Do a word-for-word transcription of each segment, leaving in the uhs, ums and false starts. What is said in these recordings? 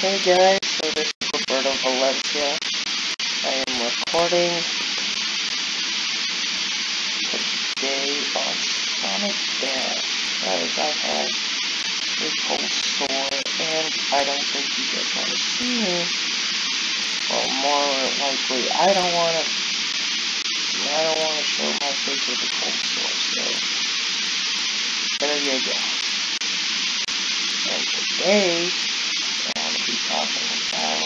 Hey guys, so this is Roberto Valencia. I am recording today on Sonic Dash as I have a cold sore and I don't think you guys want to see me. Or more likely, I don't want to I don't want to show my face with a cold sore, so there you go. And today, I want to be talking about,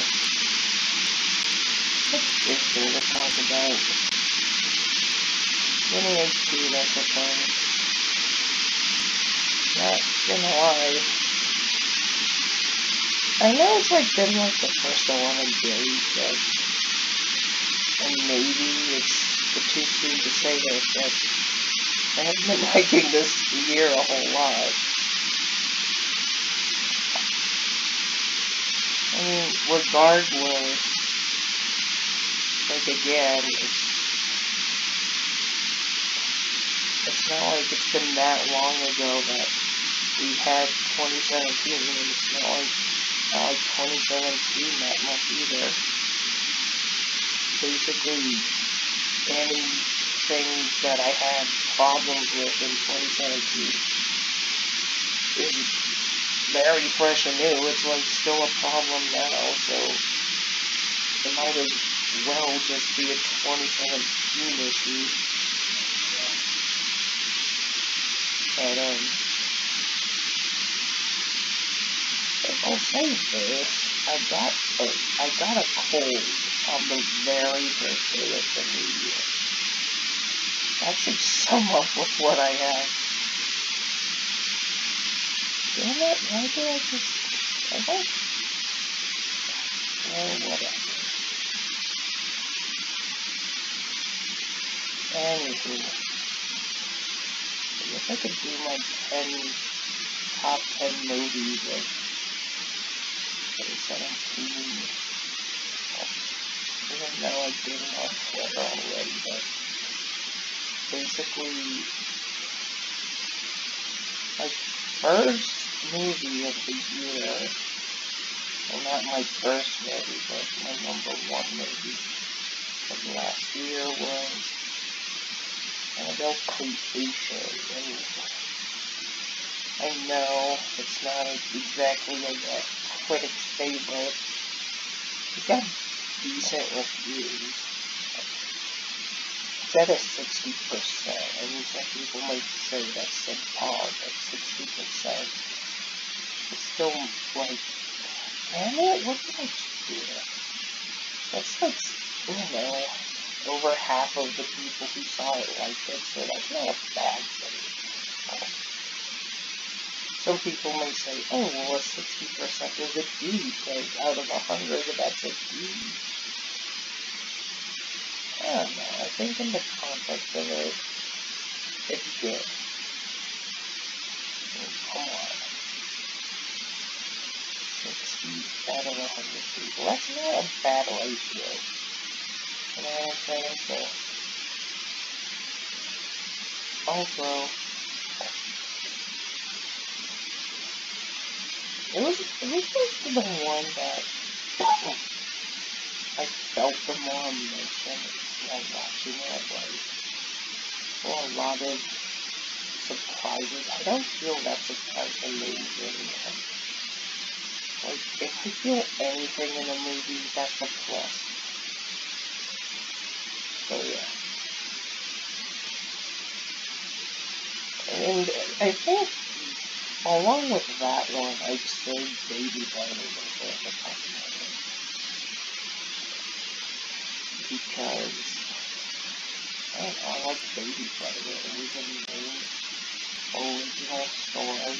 what is there to talk about? Mini H P, that's a thing. Not gonna lie. I know it's like been like the first I want to date, but, and maybe it's too soon to say that, but I haven't been liking this year a whole lot. I mean, regardless, like again, it's, it's not like it's been that long ago that we had twenty seventeen, and it's not like, not like twenty seventeen that much either. Basically, anything that I had problems with in twenty seventeen is very fresh and new. It's like still a problem now, so it might as well just be a twenty seventeen issue. But um, I'll say this: I got a I got a cold on the very first day of the new year. That should sum up with what I have. Damn it, why do I just... I don't... Oh, whatever. Anywho. I guess I could do my ten... top ten movies of twenty seventeen. Even though I did it on Twitter already, but... basically... my first movie of the year, well, not my first movie, but my number one movie of last year was Annabelle Creation, and I know it's not exactly like a critic's favorite. It got decent reviews. It's at a sixty percent. I mean, some people might say that's subpar, but sixty percent. It's still like, damn it, what did I do? That's like, you know, over half of the people who saw it liked it, so that's not a bad thing. Some people may say, oh, well, a sixty percent is a D, like, out of a hundred, that's a D. I don't know, I think in the context of it, it's good. I mean, come on. sixty out of a hundred people. That's not a bad ratio. You know what I'm saying? So, also, it was, it was just the one that I felt the more emotion while watching it. Like, well, a lot of surprises. I don't feel that surprised in movies anymore. Like, if I feel anything in a movie, that's a plus. So, yeah. And I think, along with that one, I'd say Baby Driver was at the top of my list. Because, I don't know, I like Baby Driver. It was a main original story.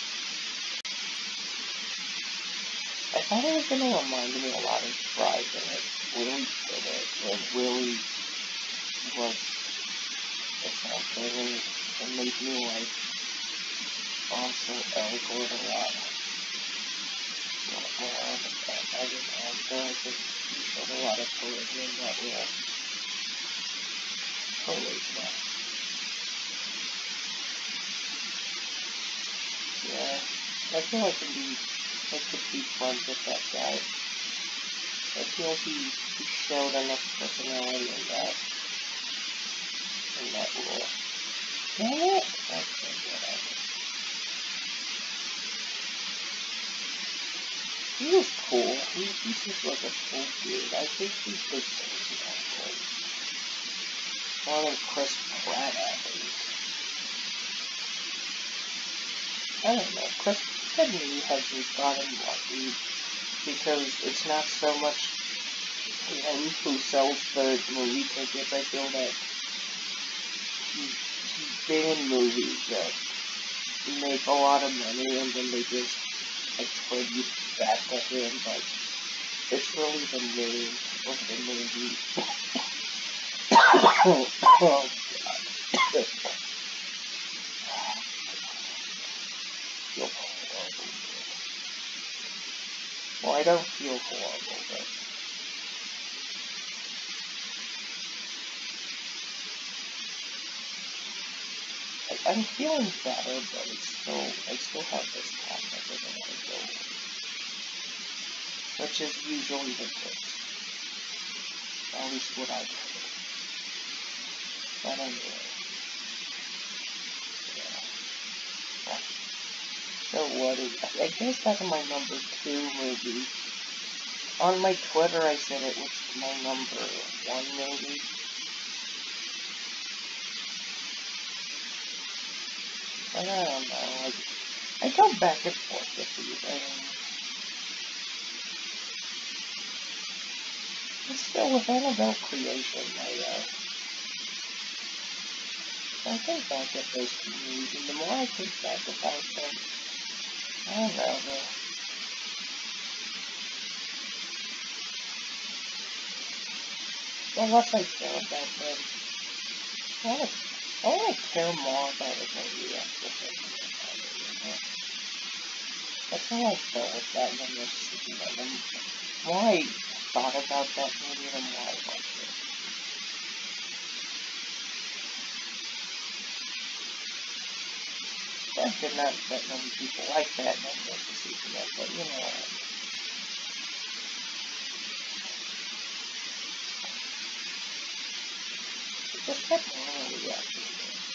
I thought it was going to remind me a lot of Drive, and it really did it. It really was, it's not really, it made me like Ansel Elgort a lot. A lot more, and I didn't know, I feel like it showed a lot of charisma in that role. Charisma. Yeah, I feel like in these I could be friends with that guy. I feel he, he showed enough personality in that, in that role. Dang it! Okay, whatever. He was cool. He, he just was a cool dude. I think he deserves an accolade. More than Chris Pratt, at least. I don't know. Chris Pratt to me has just gotten lucky because it's not so much him who sells the movie tickets. I feel that he's, he's been in movies that make a lot of money and then they just attribute back to him, but it's really the name of the movie. Oh, God. I feel horrible. Well, I don't feel horrible, but I, I'm feeling better, but it's still, I still have this cough that doesn't want to go away, which is usually the case. At least what I've heard. But anyway, yeah. So what is, I guess that's my number two movie. On my Twitter I said it was my number one movie. But I don't know, like, I go back and forth with these, I mean, it's still with Annabelle Creation, I, uh, I think back at those two movies, and the more I think back about them, I don't know, the, the less I care about them, I want to, I want to care more about a movie after thinking about it, you know? That's how I felt with that when I was thinking about them. The more I thought about that movie, the more I liked it. Granted, not that many people like that, and I'm going to see that, but you know what I mean. It just kept really reacting to it.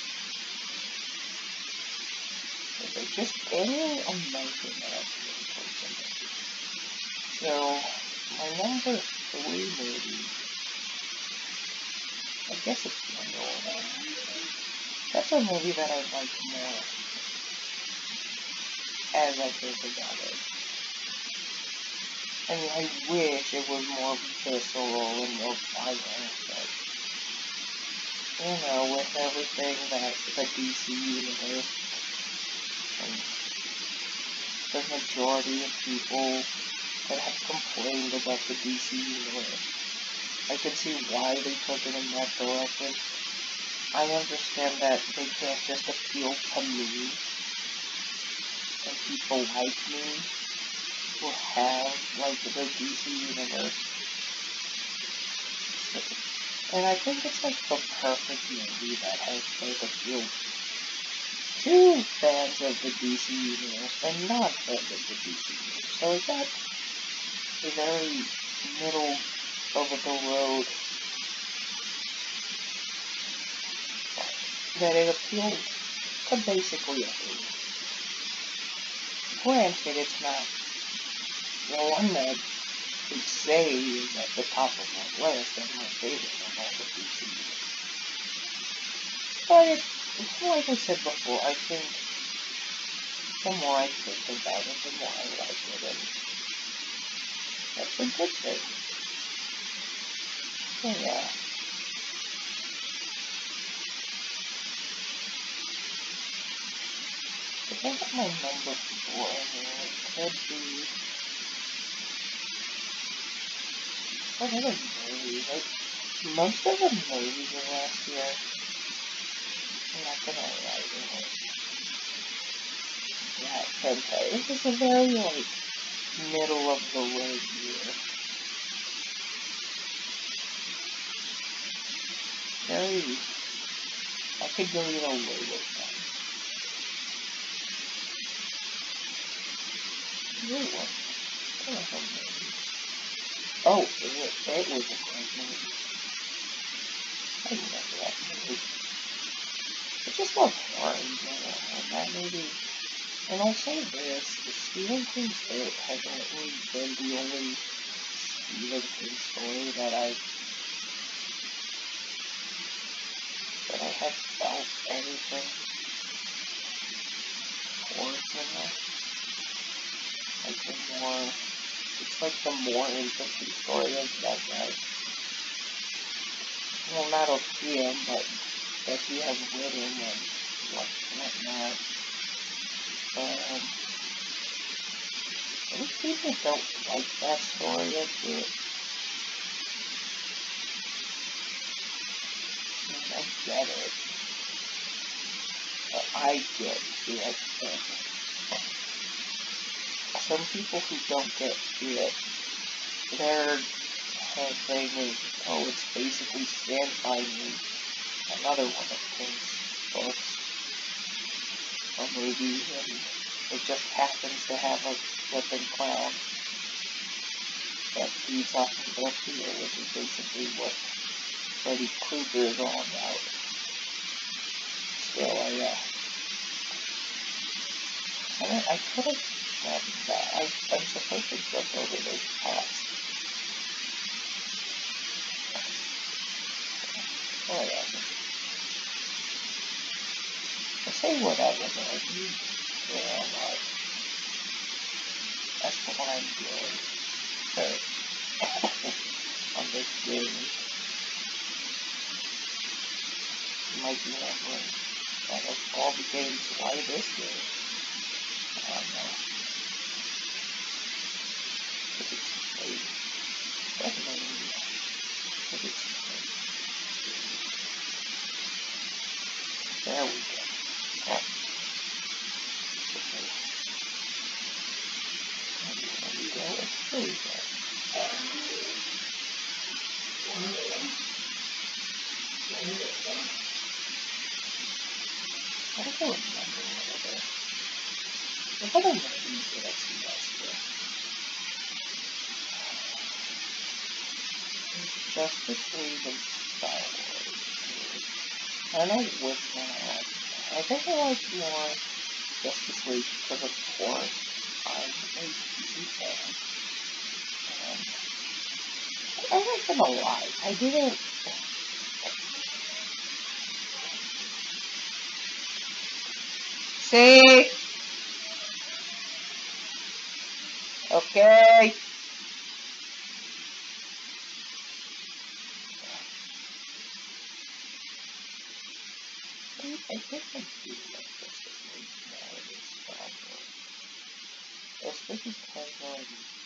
It's like just any emotion that I feel towards a movie. So, my number three movie, I guess it's Wonder Woman. That's a movie that I like more as I think about it. I mean, I wish it was more visceral and more violent, but, you know, with everything that the D C universe, and the majority of people that have complained about the D C universe, I can see why they took it in that direction. I understand that they can't just appeal to me and people like me who have, like, the D C universe. And I think it's, like, the perfect movie that has both appealed to fans of the D C universe and not fans of the D C universe. So it got a very middle over the road that it appealed to basically everyone. Granted, it's not the one that I say is at the top of my list and my favorite of all the D C movies. But, it, like I said before, I think the more I think about it, the more I like it, and that's a good thing. So, yeah. I think my number four could be what other movies? Like, most of the movies of last year, I'm not gonna lie to you. Yeah, Sentai. This is a very, like, middle of the road year. Very, I could go either way with them. It was. It was a movie. Oh, it, it was a great movie. I remember that movie. I just love horror in general, and that movie. And I'll say this, the Stephen King story has only been the only Stephen King story that I that I have felt anything towards in that. Like the more, it's like the more interesting story of that guy. Well, not of him, but that he has written and what whatnot. Um, most people don't like that story of it. And I get it. But I get it. And some people who don't get it, their whole thing is, oh, it's basically Stand By Me, another one of King's books or movies, and it just happens to have a flipping clown that feeds off of their fear, which is basically what Freddy Krueger is all about. Still, I, uh, I, mean, I could have done that. I, I'm supposed to jump over those paths. Whatever. I say whatever, but I do feel like that's what I'm doing. So, on this game, you might be wondering, out of all the games, why this game? I don't know. Because it's great. Definitely, because it's great. There we go. Oh. There we go. There we go. I don't remember what other, what other movies did I see last year? Justice League and Star Wars. I don't know which one I like. I think I like more Justice League because, of course, I'm a D C fan. And I like them a lot. I didn't. See? Okay. I think I do like Justice League more than Star Wars. Especially because um,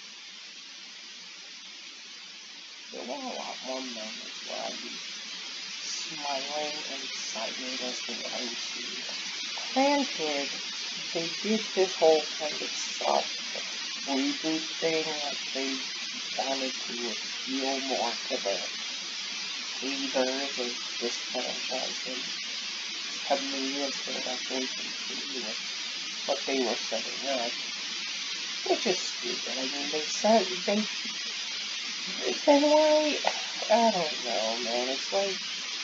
there were a lot more moments where I was smiling and excited as to what I was seeing. Granted, they did this whole kind of soft reboot thing, like they wanted to appeal more to the readers of this franchise and have millions to actually continue with what they were setting up. Which is stupid. I mean, they said, they, then why, I don't know, man, it's like,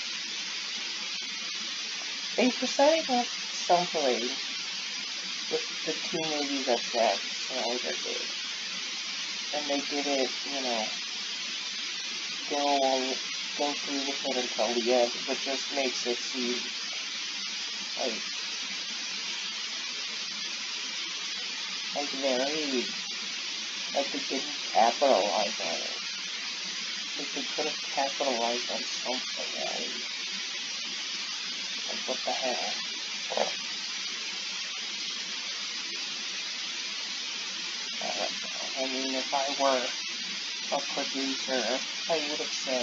they were setting up something with the two movies that Zack Snyder did. And they didn't, you know, go on, go through with it until the end, which just makes it seem like, like very, like they didn't capitalize on it. Like they could have capitalized on something, right? Like what the hell? I don't know. I mean, if I were a producer, I would have said,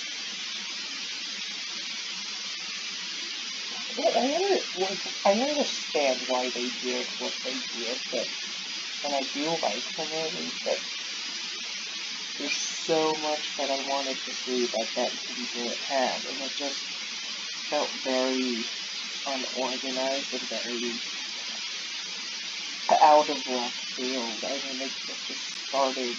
well, I, under, like, I understand why they did what they did, but, and I do like the movie, but there's so much that I wanted to see that that movie didn't have, and it just felt very unorganized and very, out of left field. I mean, they could have just started,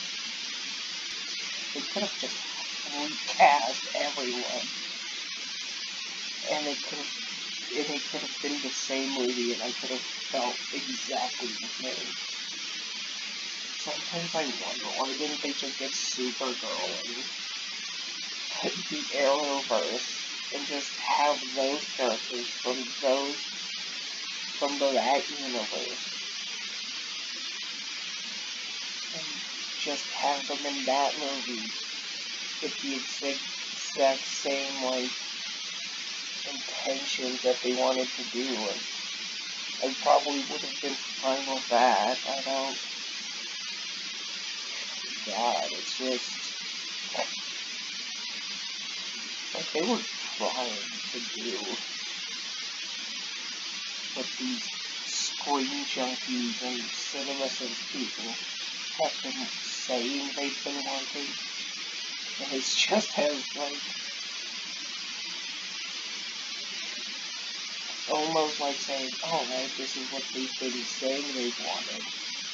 they could have just recast everyone, and they could have, and it could have been the same movie, and I could have felt exactly the same. Sometimes I wonder, why didn't they just get Supergirl and the Arrowverse, and just have those characters from those, from that universe, and just have them in that movie with the exact, exact same, like, intentions that they wanted to do, and I probably would have been fine with that. I don't, God, it's just, like, they were trying to do what these screen junkies and CinemaSins people have been saying they've been wanting, and it's just has, like, almost like saying, oh, right, this is what they've been saying they wanted,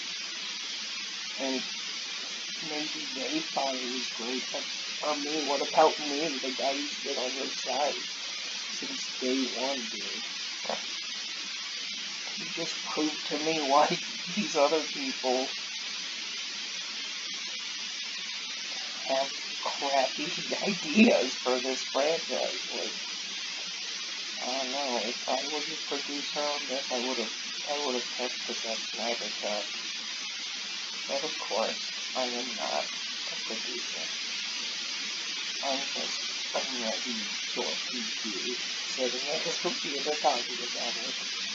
and maybe they thought it was great, but for me, what about me, the guy who's been on your side since day one, dude? You just proved to me why these other people have crappy ideas for this franchise. Like, I don't know, if I was a producer on this, I would have, I would have kept the Zack Snyder cut. But of course, I am not a producer. I'm just a nutty dorky dude sitting at his computer talking about it.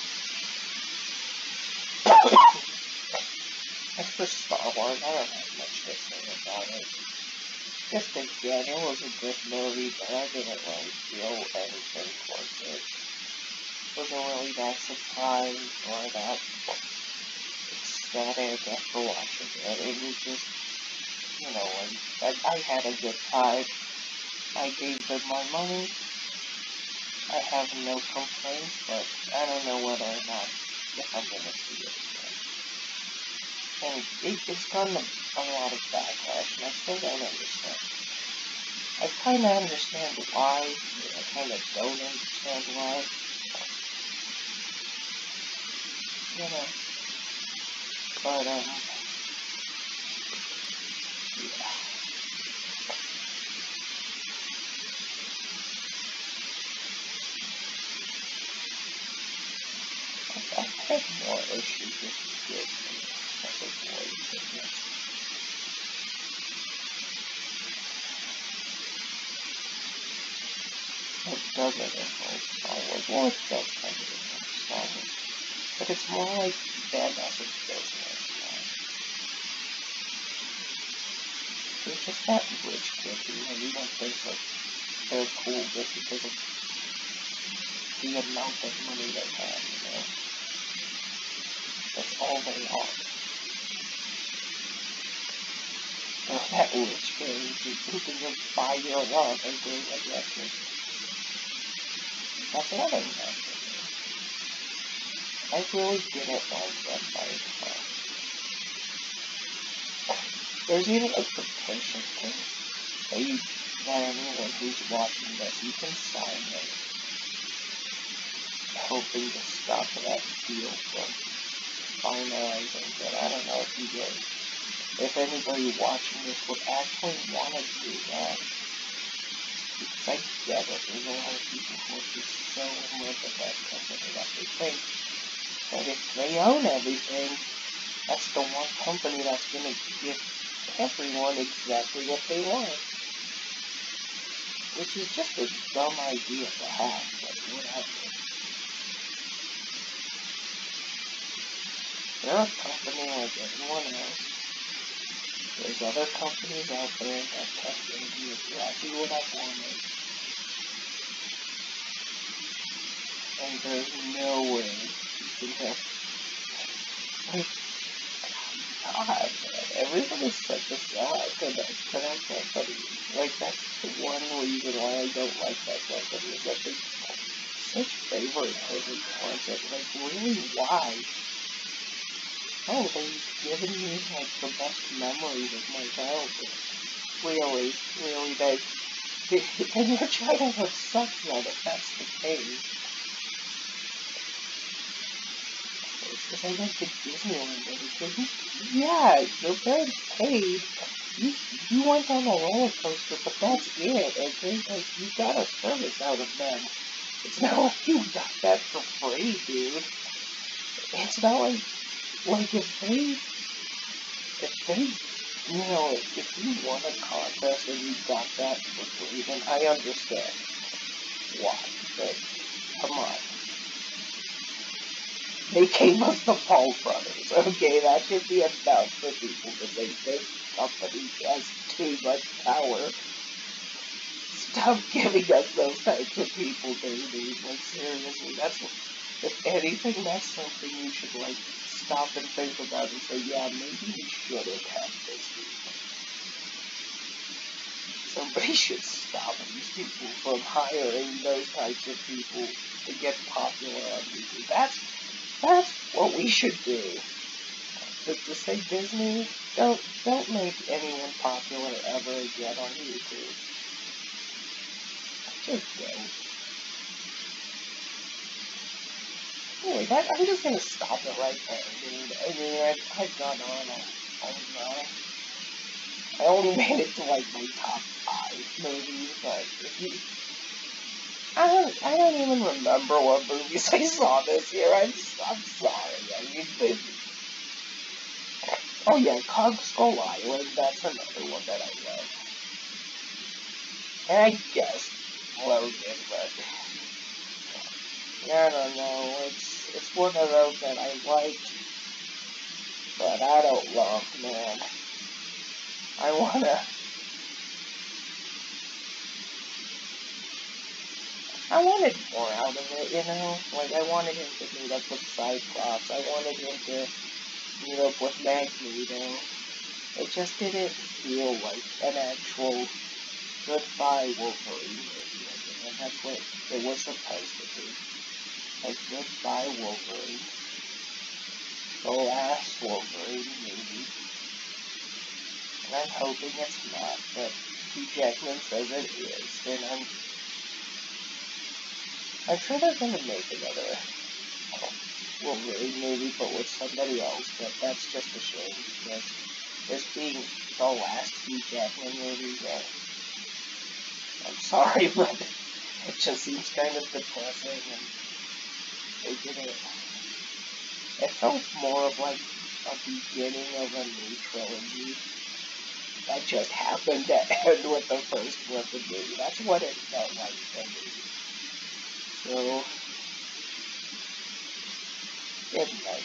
As for Star Wars, I don't have much to say about it. Just again, it was a good movie, but I didn't really feel anything towards it. Wasn't really that surprised or that ecstatic after watching it. It was just, you know, I, I had a good time. I gave them my money. I have no complaints, but I don't know whether or not if I'm gonna see it again. And it, it's gotten a, a lot of backlash, and I still don't understand. I kind of understand why, but I kind of don't understand why. You know. But, um, yeah. I had more issues with Disney as of late than this. It doesn't involve Star Wars. Well, it does kind of involve Star Wars. But it's more like them as a business, man. They're just that rich kid who everyone thinks like they're cool just because of the amount of money they have, you know? That's all they are. They're that rich kid who can just buy your love and do what you have to. That's all they have to do. I really didn't like that fight. There's even a petition thing that, you, that anyone who's watching this, you can sign it, hoping to stop that deal from finalizing. But I don't know if you get, if anybody watching this would actually want to do that. Because I get it, there's a lot of people who are just so in love with that company that they think that if they own everything, that's the one company that's going to give everyone exactly what they want. Which is just a dumb idea to have, but whatever. They're a company like everyone else. There's other companies out there that can give me exactly what I wanted. And there's no way you can have, like, God, man, everyone is such a sad to that, to that company. Like, that's the one reason why I don't like that company, is that they're such favoritism towards it. Like, really, why? Oh, they've given me, like, the best memories of my childhood. Really, really, they, they, and your childhood sucks now that that's the case. It's because I went to Disneyland and because, yeah, your parents paid. You, you went on a roller coaster, but that's it, okay? Like, you got a service out of them. It's not like you got that for free, dude. It's not like, like, if they, if they, you know, if you won a contest and you got that for free, then I understand why. But, come on. They gave us the Paul brothers, okay? That should be enough for people to think this company has too much power. Stop giving us those types of people, dude. Like, seriously, that's, if anything, that's something you should, like, stop and think about and say, yeah, maybe we shouldn't have this people. Somebody should stop these people from hiring those types of people to get popular on YouTube. That's That's what we should do. But to say Disney, don't don't make anyone popular ever again on YouTube. Just don't. Anyway, that, I'm just gonna stop it right there, dude. I mean, I've, I've gone on, I, I don't know. I only made it to, like, my top five movies, but if you... I don't, I don't even remember what movies I saw this year. I'm, I'm sorry. I mean, they, oh yeah, Kong Skull Island, that's another one that I love. And I guess Logan, but I don't know, it's it's one of those that I liked, but I don't love, man. I wanna, I wanted more out of it, you know? Like, I wanted him to meet up with Cyclops, I wanted him to meet up with Magneto. It just didn't feel like an actual Goodbye Wolverine movie, and that's what it was supposed to be. Like, Goodbye Wolverine. The last Wolverine movie. And I'm hoping it's not, but Hugh Jackman says it is, and I'm... I'm sure they're gonna make another Wolverine movie, but with somebody else, but that's just a shame, because this being the last Hugh Jackman movie, yeah, I'm sorry, but it just seems kind of depressing, and they didn't... It felt more of like a beginning of a new trilogy that just happened to end with the first one the movie. That's what it felt like to me. So, good night,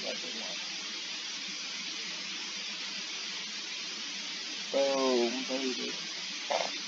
everyone. Boom, baby.